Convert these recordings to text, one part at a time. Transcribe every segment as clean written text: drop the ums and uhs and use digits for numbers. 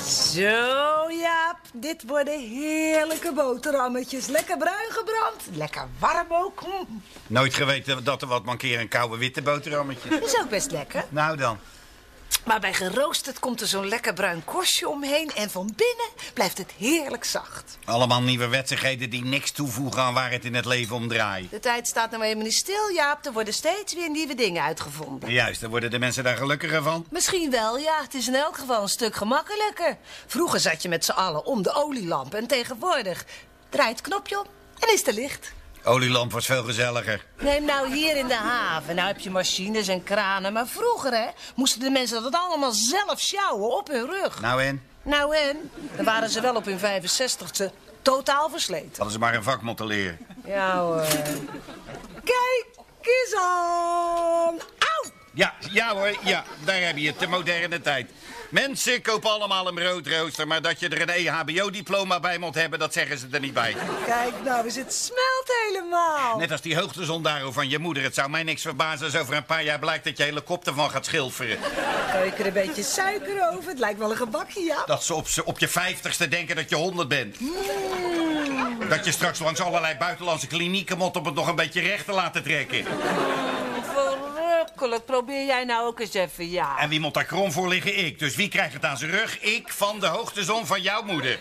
Zo, Jaap. Dit worden heerlijke boterhammetjes. Lekker bruin gebrand. Lekker warm ook. Nooit geweten dat er wat mankeren een koude witte boterhammetje. Dat is ook best lekker. Nou dan. Maar bij geroosterd komt er zo'n lekker bruin korstje omheen... en van binnen blijft het heerlijk zacht. Allemaal nieuwe wetsigheden die niks toevoegen aan waar het in het leven om draait. De tijd staat nou helemaal niet stil, Jaap. Er worden steeds weer nieuwe dingen uitgevonden. Juist, dan worden de mensen daar gelukkiger van. Misschien wel, ja. Het is in elk geval een stuk gemakkelijker. Vroeger zat je met z'n allen om de olielamp... en tegenwoordig draait het knopje om en is er licht. Olielamp was veel gezelliger. Neem nou hier in de haven. Nou heb je machines en kranen. Maar vroeger, hè, moesten de mensen dat allemaal zelf sjouwen op hun rug. Nou en? Nou en? Dan waren ze wel op hun 65ste totaal versleten. Hadden ze maar een vak moeten leren. Ja hoor. Kijk eens aan. Auw! Ja hoor, ja, daar heb je het, de moderne tijd. Mensen kopen allemaal een broodrooster, maar dat je er een EHBO-diploma bij moet hebben, dat zeggen ze er niet bij. Kijk nou eens, het smelt helemaal. Net als die hoogtezondaar van je moeder. Het zou mij niks verbazen als over een paar jaar blijkt dat je helikopter van gaat schilferen. Kan ik er een beetje suiker over? Het lijkt wel een gebakje, ja. Dat ze op je 50ste denken dat je 100 bent. Dat je straks langs allerlei buitenlandse klinieken moet om het nog een beetje recht te laten trekken. Verrukkelijk. Probeer jij nou ook eens even, ja. En wie moet daar krom voor liggen? Ik. Dus wie krijgt het aan zijn rug? Ik van de hoogtezon van jouw moeder.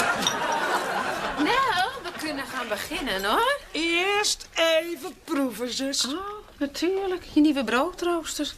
Nou, we kunnen gaan beginnen, hoor. Eerst even proeven, zus. Oh, natuurlijk. Je nieuwe broodrooster.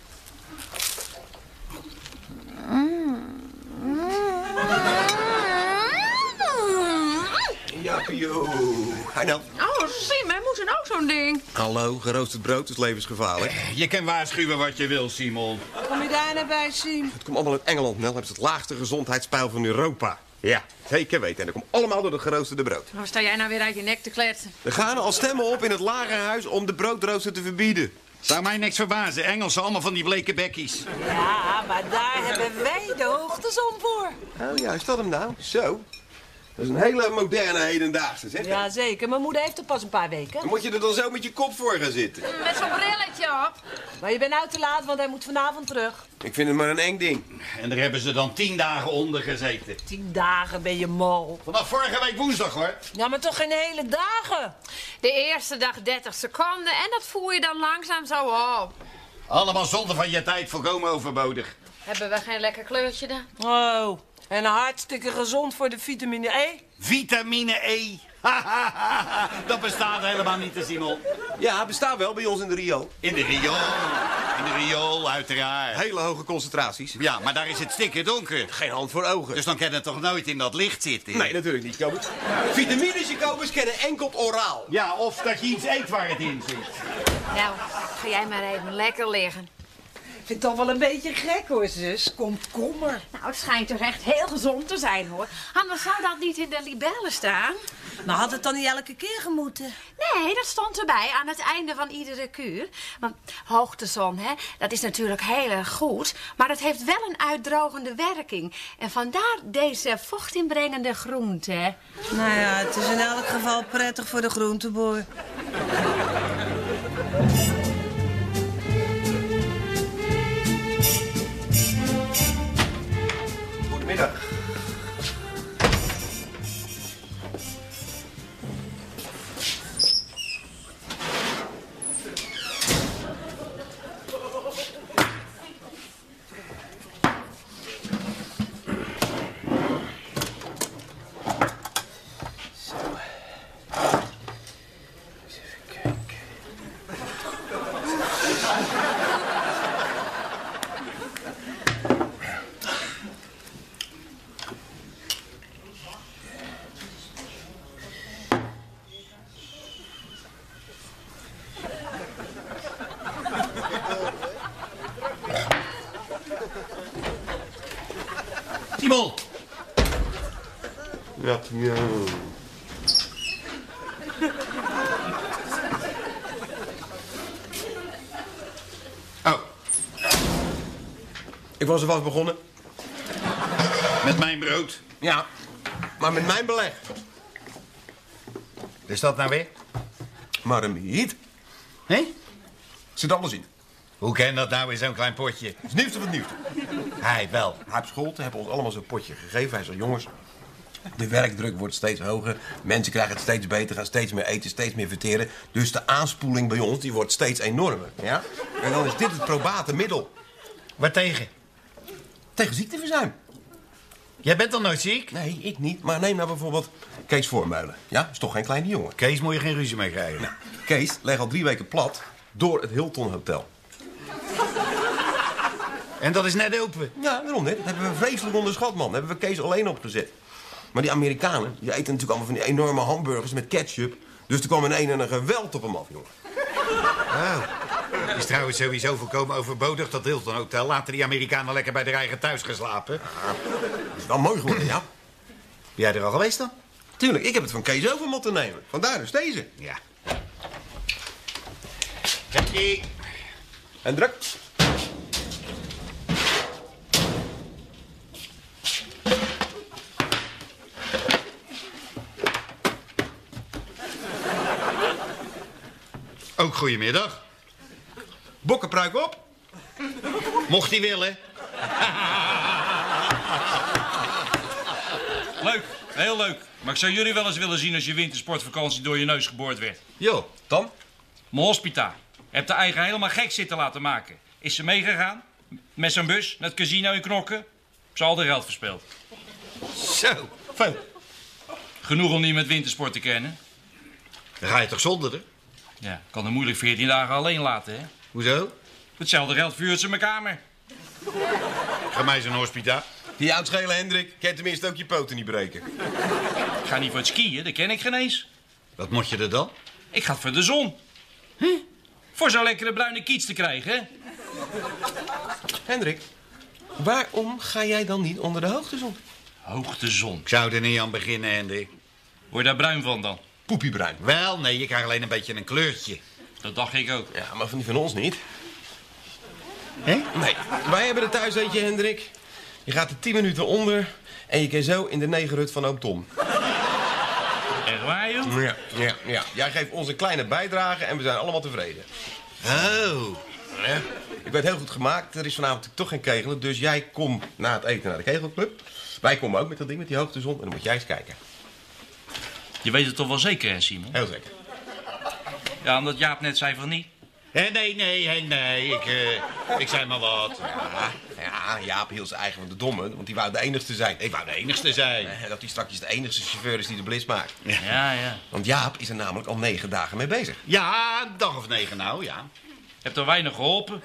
Ja, joh. Hij nou. Oh, Sim, wij moeten ook zo'n ding. Hallo, geroosterd brood is levensgevaarlijk. Je kan waarschuwen wat je wil, Simon. Kom je daar naar bij, Siem? Het komt allemaal uit Engeland, Nel. Hebben ze het laagste gezondheidspeil van Europa. Ja, zeker weten. En dat komt allemaal door het geroosterde brood. Waar sta jij nou weer uit je nek te kletsen? Er gaan al stemmen op in het lagerhuis om de broodrooster te verbieden. Zou mij niks verbazen. Engelsen, allemaal van die bleke bekkies. Ja, maar daar hebben wij de hoogtezon voor. Oh ja, is dat hem nou? Zo. Dat is een hele moderne hedendaagse, zeg. Ja, zeker. Mijn moeder heeft er pas een paar weken. Dan moet je er dan zo met je kop voor gaan zitten. Met zo'n brilletje op. Maar je bent nou te laat, want hij moet vanavond terug. Ik vind het maar een eng ding. En daar hebben ze dan 10 dagen onder gezeten. 10 dagen ben je mal. Vanaf vorige week woensdag, hoor. Ja, maar toch geen hele dagen. De eerste dag 30 seconden en dat voer je dan langzaam zo op. Allemaal zonde van je tijd, volkomen overbodig. Hebben we geen lekker kleurtje dan? Oh, en hartstikke gezond voor de vitamine E. Vitamine E. Dat bestaat helemaal niet, Simon. Ja, bestaat wel bij ons in de Rio. In de riool. In de riool, uiteraard. Hele hoge concentraties. Ja, maar daar is het stikke donker. Geen hand voor ogen. Dus dan kan het toch nooit in dat licht zitten? Nee, natuurlijk niet, Kobus. Vitamines, Jacobus, kennen enkel oraal. Ja, of dat je iets eet waar het in zit. Nou, ga jij maar even lekker liggen. Ik vind het toch wel een beetje gek, hoor, zus. Komkommer. Nou, het schijnt toch echt heel gezond te zijn, hoor. Anders zou dat niet in de libellen staan. Maar had het dan niet elke keer gemoeten? Nee, dat stond erbij aan het einde van iedere kuur. Want hoogtezon, hè, dat is natuurlijk heel erg goed. Maar het heeft wel een uitdrogende werking. En vandaar deze vochtinbrengende groente. Nou ja, het is in elk geval prettig voor de groenteboer. Goedemiddag. Simon! Ja, ja. Oh, Ik was alvast begonnen. met mijn brood. Ja, maar met mijn beleg. Is dat nou weer? Maar een niet. Hé? Zit alles in. Hoe kan dat nou in zo'n klein potje? Het is nieuwste van het nieuwste. Hij wel. Hij op school hebben ons allemaal zo'n potje gegeven. Hij zei, jongens, de werkdruk wordt steeds hoger. Mensen krijgen het steeds beter, gaan steeds meer eten, steeds meer verteren. Dus de aanspoeling bij ons die wordt steeds enormer. Ja? En dan is dit het probate middel. Waartegen? Tegen ziekteverzuim. Jij bent toch nooit ziek? Nee, ik niet. Maar neem nou bijvoorbeeld Kees Voormeulen. Ja, is toch geen kleine jongen. Kees moet je geen ruzie mee krijgen. Nou, Kees legt al 3 weken plat door het Hilton Hotel. En dat is net open. Ja, waarom niet? Dat hebben we vreselijk onderschat, man. Dat hebben we Kees alleen opgezet. Maar die Amerikanen, die eten natuurlijk allemaal van die enorme hamburgers met ketchup. Dus er kwam in een geweld op hem af, jongen. Oh. Het is trouwens sowieso volkomen overbodig, dat Hilton Hotel. Laten die Amerikanen lekker bij de eigen thuis geslapen. Dat is wel mooi geworden, ja. Ben jij er al geweest dan? Tuurlijk, ik heb het van Kees over moeten nemen. Vandaar dus deze. Ja. Jackie. En druk. Ook goedemiddag. Bokkenpruik op. Mocht hij willen. Leuk, heel leuk. Maar ik zou jullie wel eens willen zien als je wintersportvakantie door je neus geboord werd. Jo, Tom. Mijn hospita. Heb de eigen helemaal gek zitten laten maken. Is ze meegegaan? Met zo'n bus naar het casino in Knokken? Ze al de geld verspeeld. Zo. Veel. Genoeg om niet met wintersport te kennen. Dan ga je toch zonder er? Ja, kan er moeilijk 14 dagen alleen laten, hè? Hoezo? Hetzelfde geld vuurt ze in mijn kamer. Ga mij zo'n hospita. Die oudschele Hendrik kan tenminste ook je poten niet breken. Ik ga niet voor het skiën, dat ken ik geen eens. Wat moet je er dan? Ik ga het voor de zon. Voor zo'n lekkere bruine kiets te krijgen, hè? Hendrik, waarom ga jij dan niet onder de hoogtezon? Hoogtezon. Ik zou er niet aan beginnen, Hendrik. Word je daar bruin van dan? Poepiebruin. Wel, nee, je krijgt alleen een beetje een kleurtje. Dat dacht ik ook. Ja, maar van ons niet. Hè? Nee, wij hebben er thuis eentje, Hendrik. Je gaat er 10 minuten onder en je kan zo in de negerhut van oom Tom. Echt waar, joh? Ja. Jij geeft ons een kleine bijdrage en we zijn allemaal tevreden. Oh. Ja. Ik werd heel goed gemaakt. Er is vanavond toch geen kegelen. Dus jij komt na het eten naar de kegelclub. Wij komen ook met dat ding, met die hoogtezon. En dan moet jij eens kijken. Je weet het toch wel zeker, hè, Simon? Heel zeker. Ja, omdat Jaap net zei van niet. Nee. Ik zei maar wat. Ja, Jaap hield zijn eigen van de domme. Want die wou de enigste zijn. Ik wou de enigste zijn. Dat hij straks de enigste chauffeur is die de blitz maakt. Ja. Want Jaap is er namelijk al 9 dagen mee bezig. Ja, een dag of 9 nou, ja. Heb er weinig geholpen.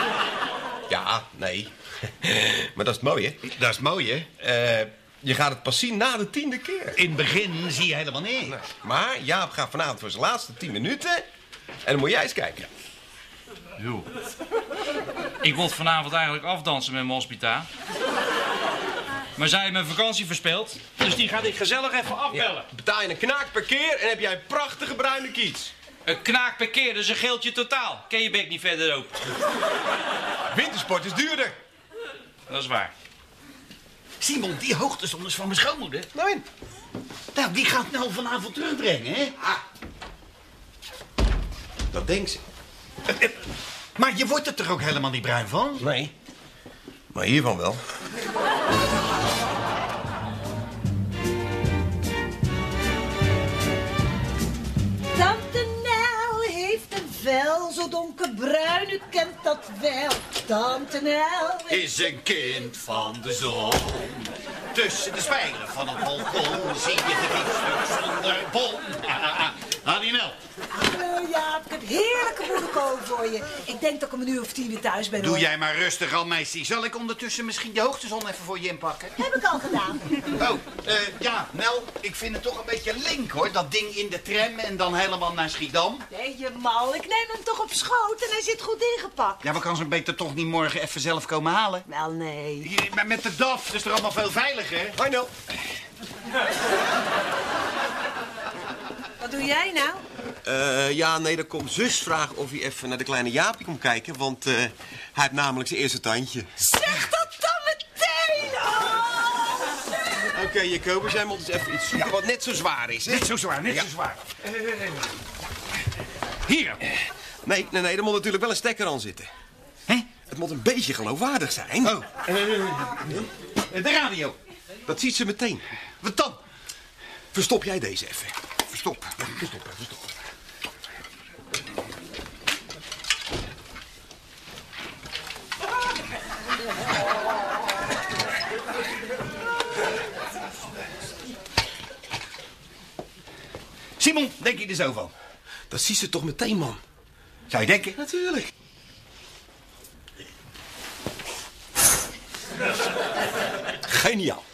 Ja, nee. Maar dat is het mooie. Dat is mooi, hè? Je gaat het pas zien na de 10e keer. In het begin zie je helemaal niks. Nou, maar Jaap gaat vanavond voor zijn laatste 10 minuten. En dan moet jij eens kijken. Jo. Ik wil vanavond eigenlijk afdansen met mijn hospita. Maar zij heeft mijn vakantie verspeeld. Dus die ga ik gezellig even afbellen. Betaal je een knaak per keer en heb jij een prachtige bruine kiets. Een knaak per keer, dus een geeltje totaal. Ken je bek niet verder open. Wintersport is duurder. Dat is waar. Simon, die hoogtezon is van mijn schoonmoeder. Nou, Nou, die gaat nou vanavond terugbrengen, hè? dat denkt ze. Maar je wordt er toch ook helemaal niet bruin van? Nee. Maar hiervan wel. Tante Nel heeft een vel zo donkerbruin, u kent dat wel. Tante Nel Is een kind van de zon. Tussen de spijlen van het balkon zie je de biefstuk zonder bon. Adinel. Hallo Jaap, ik heb heerlijke boerenkool voor je. Ik denk dat ik om 1 uur of 10 weer thuis ben. Doe hoor. jij maar rustig al, meisje. Zal ik ondertussen misschien de hoogtezon even voor je inpakken? Heb ik al gedaan. Oh, ja, Nel, ik vind het toch een beetje link, hoor. Dat ding in de tram en dan helemaal naar Schiedam. Nee, je mal, ik neem hem toch op schoot en hij zit goed ingepakt. Ja, we kan zo'n beter toch niet morgen even zelf komen halen? Wel, nee. Hier, maar met de DAF, dat is toch allemaal veel veiliger? Hoi Nel. Wat doe jij nou? Ja, nee, dan komt zus vragen of hij even naar de kleine Jaapie komt kijken. Want hij heeft namelijk zijn eerste tandje. Zeg dat dan meteen! Oh! Oké, Jacobus, jij moet eens even iets zoeken wat net zo zwaar is, hè? Net zo zwaar, net zo zwaar. Hier. Nee, er moet natuurlijk wel een stekker aan zitten. Het moet een beetje geloofwaardig zijn. Oh, de radio. Dat ziet ze meteen. Wat dan? Verstop jij deze even. Verstop. Verstop. Simon, denk je er zo van? Dat ziet ze toch meteen, man. Zou je denken? Natuurlijk. Geniaal.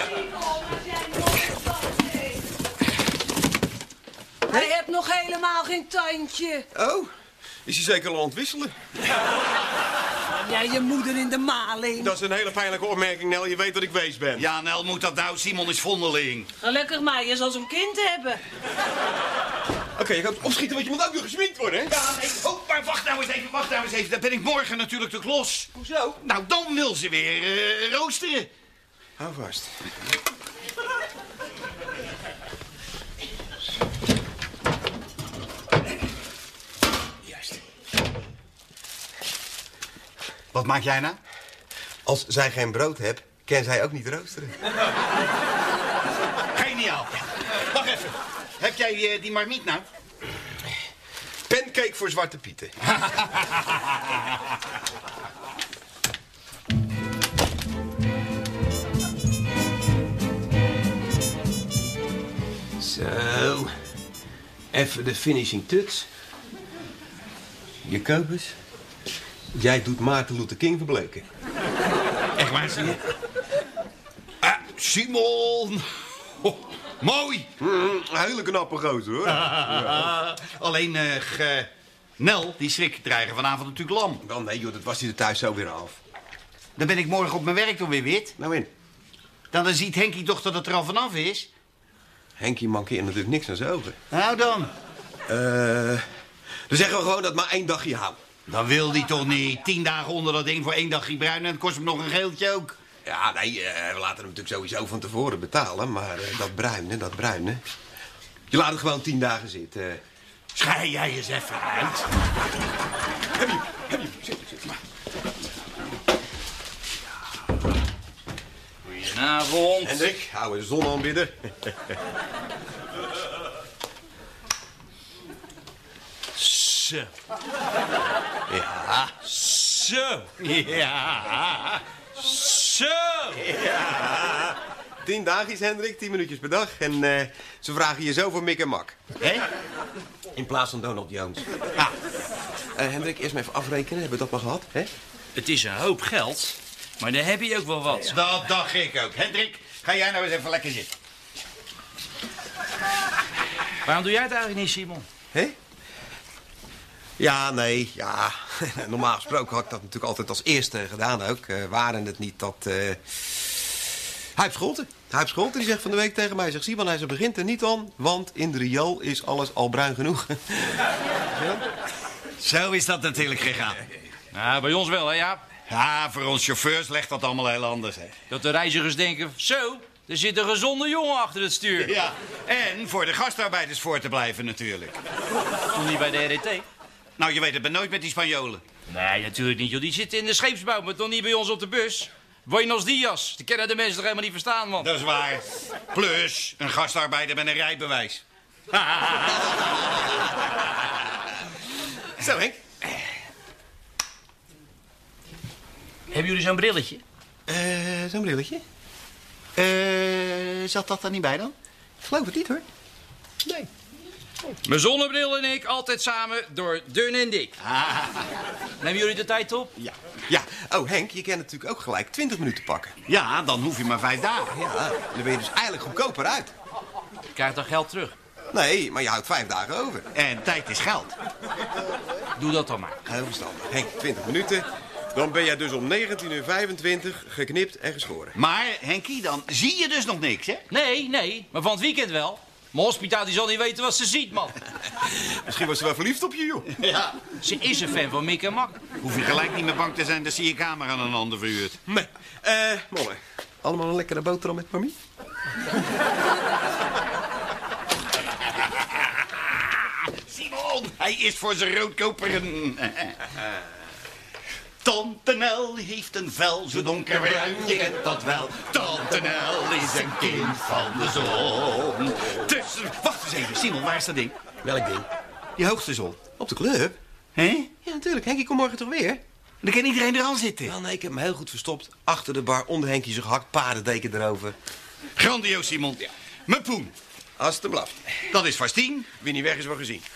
Hij hebt nog helemaal geen tandje. Oh, is hij zeker al aan het wisselen? Jij je moeder in de maling. Dat is een hele pijnlijke opmerking, Nel. Je weet dat ik wees ben. Ja, Nel, moet dat nou? Simon is vondeling. Gelukkig maar, je zal zo'n kind hebben. Oké, je gaat opschieten, want je moet ook nog gesminkt worden, hè? Ja, nee. Oh, maar wacht nou eens even. Dan ben ik morgen natuurlijk te klos. Hoezo? Nou, dan wil ze weer roosteren. Hou vast. Juist. Wat maak jij nou? Als zij geen brood hebt, kan zij ook niet roosteren. Geniaal. Wacht even. Heb jij die marmiet nou? Pancake voor Zwarte Pieten. Zo. Even de finishing touch. Jacobus. Jij doet Maarten Luther King verbleken. Echt waar, zie je? Simon. Oh, mooi. Een hele knappe gozer, hoor. Alleen, Nel, die schrik krijgen vanavond natuurlijk lam. Wel, nee, joh, dat was hij er thuis zo weer af. Dan ben ik morgen op mijn werk toch weer wit. Nou in. Dan ziet Henkie toch dat het er al vanaf is. Henkie mankeert natuurlijk niks aan zijn ogen. Nou dan. Dan zeggen we gewoon dat maar 1 dagje houdt. Dan wil die toch niet. 10 dagen onder dat ding voor 1 dagje bruin en het kost hem nog een geeltje ook. Ja, nee, we laten hem natuurlijk sowieso van tevoren betalen. Maar dat bruine... Je laat het gewoon 10 dagen zitten. Schei jij eens even uit. Heb je. Zit maar. Goedenavond. Hendrik, hou de zon aanbidden. Zo. Ja. Zo. Ja. Zo. Ja. 10 dagjes, Hendrik, 10 minuutjes per dag. En ze vragen je zo voor Mick en Mak. Hé? In plaats van Donald Jones. Ah. Hendrik, eerst maar even afrekenen. Hebben we dat maar gehad, hè? Het is een hoop geld, maar dan heb je ook wel wat. Dat dacht ik ook. Hendrik, ga jij nou eens even lekker zitten. Waarom doe jij het eigenlijk niet, Simon? Hé? Ja, nee, ja. Normaal gesproken had ik dat natuurlijk altijd als eerste gedaan ook. Waren het niet dat... Huip Scholten, die zegt van de week tegen mij... Zegt Simon, hij begint er niet aan, want in de riool is alles al bruin genoeg. Ja? Zo is dat natuurlijk gegaan. Nou, bij ons wel, hè, Jaap? Ja, voor ons chauffeurs legt dat allemaal heel anders, hè. Dat de reizigers denken, zo, er zit een gezonde jongen achter het stuur. Ja, en voor de gastarbeiders voor te blijven natuurlijk. Toen niet bij de RET? Nou, je weet het, ben nooit met die Spanjolen. Nee, natuurlijk niet, joh. Die zitten in de scheepsbouw, maar toch niet bij ons op de bus. Buenos dias. Die kennen de mensen toch helemaal niet verstaan, man. Dat is waar. Plus, een gastarbeider met een rijbewijs. Zo, Henk. Hebben jullie zo'n brilletje? Zo'n brilletje? Zat dat er niet bij dan? Ik geloof het niet, hoor. Nee. Mijn zonnebril en ik altijd samen door dun en dik. Nemen jullie de tijd op? Ja. Ja. Oh, Henk, je kan natuurlijk ook gelijk 20 minuten pakken. Ja, dan hoef je maar 5 dagen. Ja, dan ben je dus eigenlijk goedkoper uit. Je krijgt dan geld terug. Nee, maar je houdt 5 dagen over. En tijd is geld. Doe dat dan maar. Heel verstandig. Henk, 20 minuten. Dan ben jij dus om 19:25 geknipt en geschoren. Maar, Henkie, dan zie je dus nog niks, hè? Nee, maar van het weekend wel. Mijn hospita die zal niet weten wat ze ziet, man. Misschien was ze wel verliefd op je, joh. Ja. Ze is een fan van Mick en Mak. Hoef je gelijk niet meer bang te zijn dat ze je kamer aan een ander verhuurt. Nee. Molle. Allemaal een lekkere boterham met mami? Simon, hij is voor zijn roodkoperen. Tante Nel heeft een vel zo donkerbruin, je kent dat wel. Tante Nel is een kind van de zon. Wacht eens even, Simon, waar is dat ding? Welk ding? Die hoogste zon. Op de club? Hé? Ja, natuurlijk. Henkie, kom morgen toch weer? Dan kan iedereen er al zitten. Wel, nee, ik heb hem heel goed verstopt. Achter de bar, onder Henkie zijn gehakt, paardendeken erover. Grandioos, Simon. Mijn poen. Als de blaf. Dat is vast 10. Wie niet weg is, wel gezien.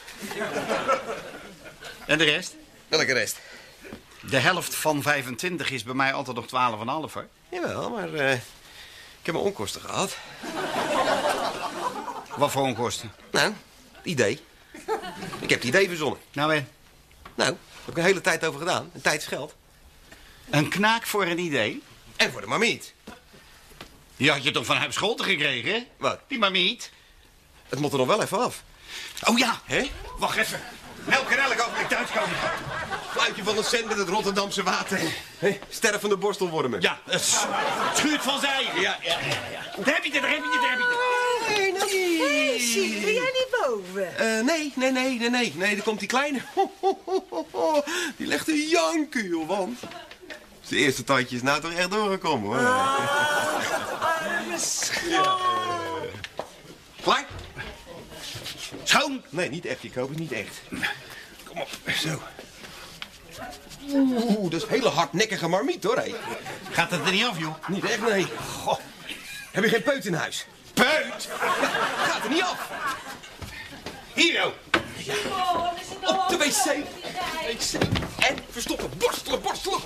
En de rest? Welke rest? De helft van 25 is bij mij altijd nog 12,5, hoor. Jawel, maar ik heb mijn onkosten gehad. Wat voor onkosten? Nou, het idee. Ik heb het idee verzonnen. Nou, Nou, daar heb ik een hele tijd over gedaan. En tijd is geld. een knaak voor een idee? En voor de marmiet. Die had je toch van Huip Scholten gekregen, hè? Wat? Die marmiet. Het moet er nog wel even af. Oh ja, Hè? wacht even. Nel kan elk ogenblik thuiskomen. Fluitje van de cent met het Rotterdamse water. Hè? Stervende borstelwormen. Ja, het schuurt van zij. Ja. Daar heb je het, daar heb je het, daar heb je het. Hey, Hé, Siep, ben jij niet boven? Nee, daar komt die kleine. Die legt een janken, joh, want... Zijn eerste tandje is nou toch echt doorgekomen, hoor. Arme schat. Klaar? Schoon. Nee, niet echt, Jacob, is niet echt. Kom op, zo. Oeh, dat is een hele hardnekkige marmiet, hoor, hé. Gaat het er niet af, joh? Niet echt, nee. Goh. Heb je geen peut in huis? Peut. Gaat er niet af. Hier, oh. Op de wc. En verstoppen, borstelen.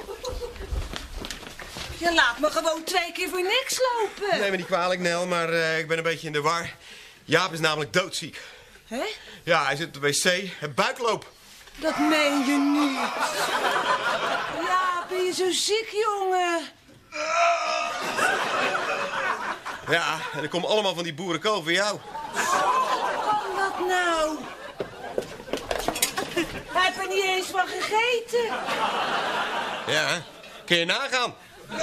Je laat me gewoon 2 keer voor niks lopen. Neem me niet kwalijk, Nel, maar ik ben een beetje in de war. Jaap is namelijk doodziek. Hè? Ja, hij zit op de wc, het buikloop. Dat meen je niet. Ja, ben je zo ziek, jongen? Ja, en dat komt allemaal van die boerenkool voor jou. Kan dat nou? Hij heeft er niet eens van gegeten. Ja, kun je nagaan.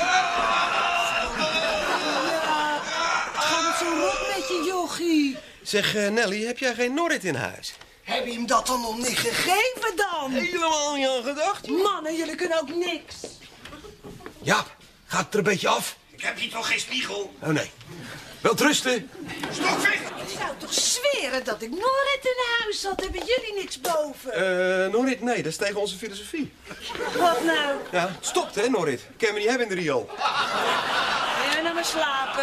Gaat het zo rot met je, jochie? Zeg, Nelly, heb jij geen Norrit in huis? Heb je hem dat dan nog niet gegeven dan? Helemaal niet aan gedacht. Mannen, jullie kunnen ook niks. Jaap, gaat het er een beetje af? Ik heb hier toch geen spiegel? Oh nee. Wel rusten. Stokvis. Ik zou toch zweren dat ik Norrit in huis had. Hebben jullie niks boven? Norrit, nee, dat is tegen onze filosofie. Wat nou? Ja, het stopt, hè, Norrit. Kunnen we niet hebben in de riool. Ja, nou maar slapen.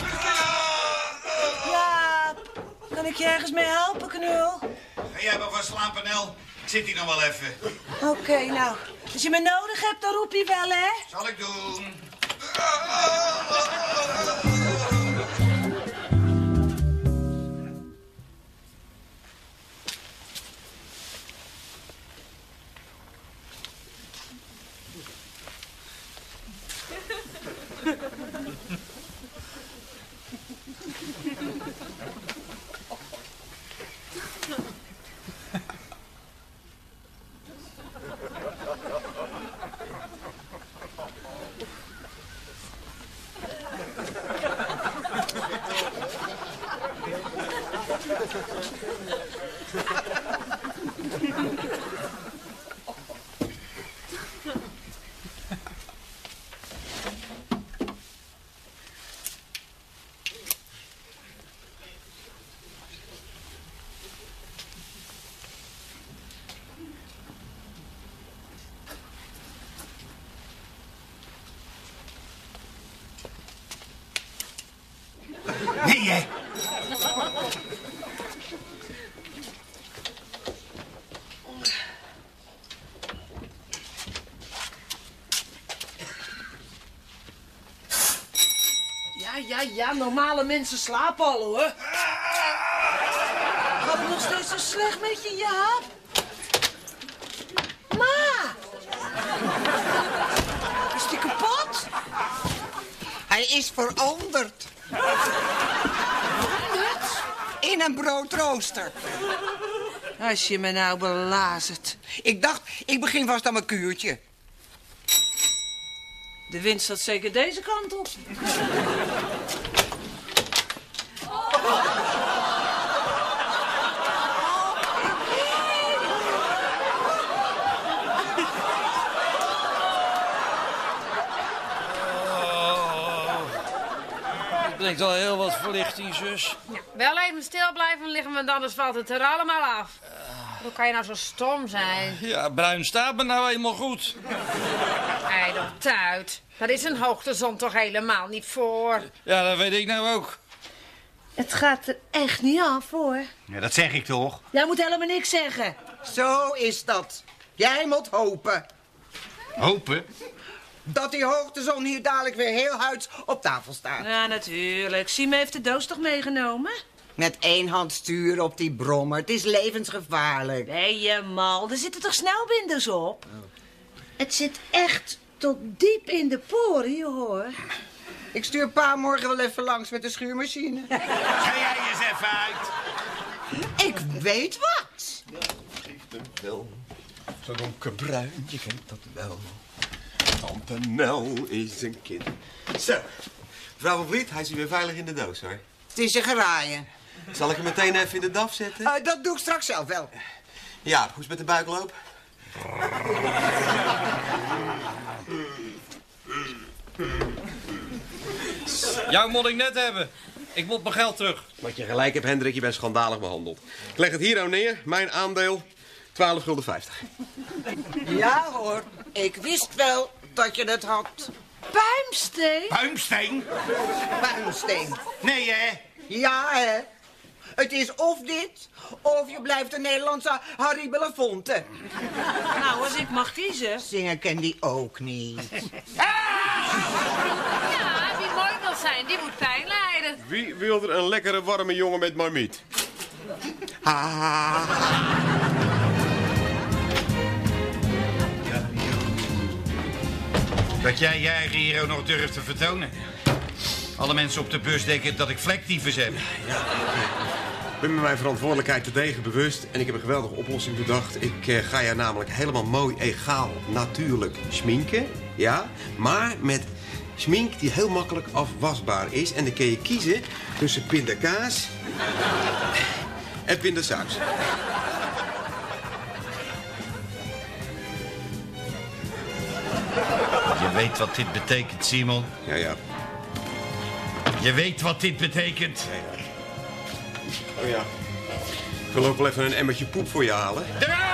Ja, kan ik je ergens mee helpen, knul? Ga jij maar van slapen, Nel. Ik zit hier nog wel even. Oké, nou. Als je me nodig hebt, dan roep je wel, hè? Zal ik doen. Nee, hè? Ja, normale mensen slapen al, hoor. Gaat het nog steeds zo slecht met je, Jaap? Ma! Is die kapot? Hij is veranderd. In een broodrooster. Als je me nou belazert. Ik dacht, ik begin vast aan mijn kuurtje. De wind staat zeker deze kant op. brengt al heel wat verlichting, zus. Ja, wel even stil blijven liggen, want anders valt het er allemaal af. Hoe kan je nou zo stom zijn? Ja, bruin staat me nou eenmaal goed. Ijdeltuit. Daar is een hoogtezon toch helemaal niet voor. Ja, dat weet ik nou ook. Het gaat er echt niet af, hoor. Ja, dat zeg ik toch? Jij moet helemaal niks zeggen. Zo is dat. Jij moet hopen Hopen? dat die hoogtezon hier dadelijk weer heel huids op tafel staat. Ja, natuurlijk. Siem heeft de doos toch meegenomen? Met 1 hand sturen op die brommer. Het is levensgevaarlijk. Nee, je mal. Er zitten toch snelbinders op? Het zit echt tot diep in de poren, hoor. Ik stuur pa morgen wel even langs met de schuurmachine. Ga jij eens even uit. Ik weet wat. Geeft hem wel. Zo donkerbruin, je kent dat wel. Tante Nel is een kind. Zo. Mevrouw van Vliet, hij is weer veilig in de doos, hoor. Het is je geraaien. Zal ik hem meteen even in de DAF zetten? Dat doe ik straks zelf wel. Ja, hoe is het met de buikloop? Jou moet ik net hebben. Ik moet mijn geld terug. Wat je gelijk hebt, Hendrik, je bent schandalig behandeld. Ik leg het hier nou neer, mijn aandeel, 12,50 gulden. Ja hoor, ik wist wel dat je het had. Puimsteen? Puimsteen? Puinsteen. Nee, hè? Ja, hè. Het is of dit, of je blijft een Nederlandse Harry Belafonte. Nou, als ik mag kiezen. Zingen ken die ook niet. Ja, wie mooi wil zijn, die moet pijn lijden. Wie wil er een lekkere warme jongen met marmiet? Dat jij je eigen hero nog durft te vertonen. Alle mensen op de bus denken dat ik vlektyfus heb. Ik ben me mijn verantwoordelijkheid terdege bewust en ik heb een geweldige oplossing bedacht. Ik ga je namelijk helemaal mooi, egaal, natuurlijk schminken. Ja, maar met schmink die heel makkelijk afwasbaar is. En dan kun je kiezen tussen pindakaas en pindasaus. Je weet wat dit betekent, Simon. Ja, ja. Je weet wat dit betekent. Oh ja. Ik wil ook wel even een emmertje poep voor je halen. Eruit!